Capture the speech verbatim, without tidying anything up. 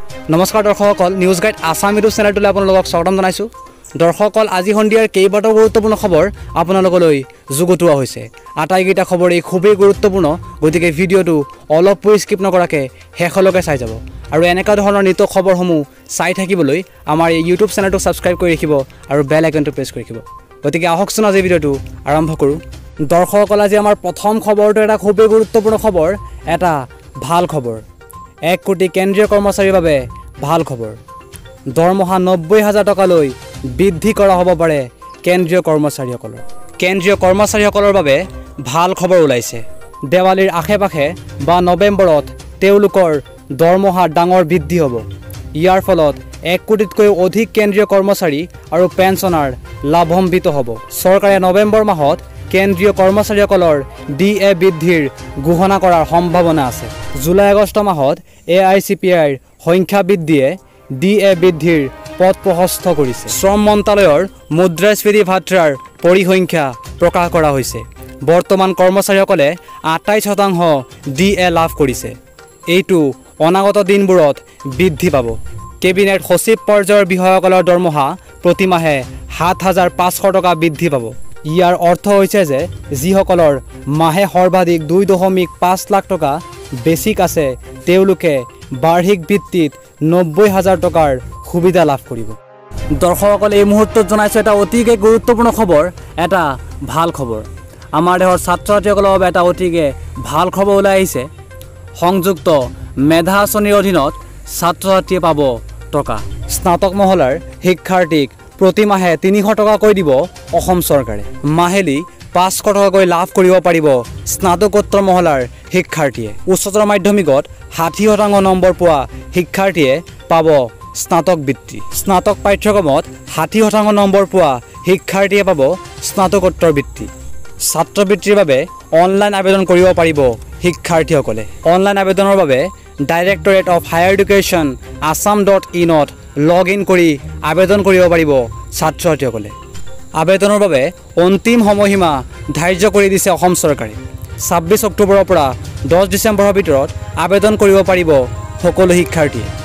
নমস্কাৰ দৰ্শকসকল, news guide Assam YouTube চেনেলটোলৈ আপোনালোকক স্বাগতম জনাইছোঁ। দৰ্শকসকল, আজি সন্ধিয়াৰ কেইবাটাও গুৰুত্বপূৰ্ণ খবৰ আপোনালোকলৈ যুগুতোৱা হৈছে। আটাইকেইটা খবৰেই খুবেই গুৰুত্বপূৰ্ণ, গতিকে ভিডিঅ'টো অলপ স্কিপ নকৰাকৈ শেষলৈকে চাই যাব। আৰু এনেকুৱা ধৰণৰ নিত্য খবৰসমূহ চাই থাকিবলৈ আমাৰ এই ইউটিউব চেনেলটো ছাবস্ক্ৰাইব কৰি ৰাখিব আৰু বেল আইকনটো প্ৰেছ কৰি ৰাখিব। গতিকে আহকচোন আজি ভিডিঅ'টো আৰম্ভ কৰোঁ। দৰ্শকসকল, আজি আমাৰ প্ৰথম খবৰটো এটা খুবেই গুৰুত্বপূৰ্ণ খবৰ, এটা ভাল খবৰ। এক কোটি কেন্দ্ৰীয় কৰ্মচাৰীৰ বাবে ভাল খবৰ। দৰমহা নব্বৈ হাজাৰ টকালৈ বৃদ্ধি কৰা হ'ব পাৰে কেন্দ্ৰীয় কৰ্মচাৰীসকলৰ। কেন্দ্ৰীয় কৰ্মচাৰীসকলৰ বাবে ভাল খবৰ ওলাইছে। দেৱালীৰ আশে পাশে বা নৱেম্বৰত তেওঁলোকৰ দৰমহা ডাঙৰ বৃদ্ধি হ'ব। ইয়াৰ ফলত এক কোটিতকৈও অধিক কেন্দ্ৰীয় কৰ্মচাৰী আৰু পেঞ্চনাৰ লাভান্বিত হ'ব। চৰকাৰে নৱেম্বৰ মাহত কেন্দ্ৰীয় কৰ্মচাৰীসকলৰ ডি এ বৃদ্ধিৰ ঘোষণা কৰাৰ সম্ভাৱনা আছে। জুলাই আগষ্ট মাহত এ আই চি পি আইৰ সংখ্যা বৃদ্ধিয়ে ডি এ বৃদ্ধিৰ পথ প্ৰশস্ত কৰিছে। শ্ৰম মন্ত্ৰালয়ৰ মুদ্ৰাস্ফীতি ভাত্ৰাৰ পৰিসংখ্যা প্ৰকাশ কৰা হৈছে। বৰ্তমান কৰ্মচাৰীসকলে আঠাইছ শতাংশ ডি এ লাভ কৰিছে। এইটো অনাগত দিনবোৰত বৃদ্ধি পাব। কেবিনেট সচিব পৰ্যায়ৰ বিষয়াসকলৰ দৰমহা প্ৰতিমাহে সাত হাজাৰ পাঁচশ টকা বৃদ্ধি পাব। ইয়াৰ অৰ্থ হৈছে যে যিসকলৰ মাহে সৰ্বাধিক দুই দশমিক পাঁচ লাখ টকা বেছিক আছে তেওঁলোকে বাৰ্ষিক ভিত্তিত নব্বৈ হাজাৰ টকাৰ সুবিধা লাভ কৰিব। দৰ্শকসকলে এই মুহূৰ্তত জনাইছোঁ এটা অতিকে গুৰুত্বপূৰ্ণ খবৰ, এটা ভাল খবৰ। আমাৰ দেশৰ ছাত্ৰ ছাত্ৰীসকলৰ বাবে এটা অতিকে ভাল খবৰ ওলাই আহিছে। সংযুক্ত মেধা আঁচনিৰ অধীনত ছাত্ৰ ছাত্ৰীয়ে পাব টকা। স্নাতক মহলাৰ শিক্ষাৰ্থীক প্ৰতিমাহে তিনিশ টকাকৈ দিব অসম চৰকাৰে। মাহিলী পাঁচশ টকাকৈ লাভ কৰিব পাৰিব স্নাতকোত্তৰ মহলাৰ শিক্ষাৰ্থীয়ে। উচ্চতৰ মাধ্যমিকত ষাঠি শতাংশ নম্বৰ পোৱা শিক্ষাৰ্থীয়ে পাব স্নাতক বৃত্তি। স্নাতক পাঠ্যক্ৰমত ষাঠি শতাংশ নম্বৰ পোৱা শিক্ষাৰ্থীয়ে পাব স্নাতকোত্তৰ বৃত্তি। ছাত্ৰবৃত্তিৰ বাবে অনলাইন আবেদন কৰিব পাৰিব শিক্ষাৰ্থীসকলে। অনলাইন আবেদনৰ বাবে directorate of higher education Assam dot ইনত লগ ইন কৰি আবেদন কৰিব পাৰিব ছাত্ৰ ছাত্ৰীসকলে। আবেদনৰ বাবে অন্তিম সময়সীমা ধাৰ্য কৰি দিছে অসম চৰকাৰে। ছাব্বিছ অক্টোবৰৰ পৰা দহ ডিচেম্বৰৰ ভিতৰত আবেদন কৰিব পাৰিব সকলো শিক্ষাৰ্থীয়ে।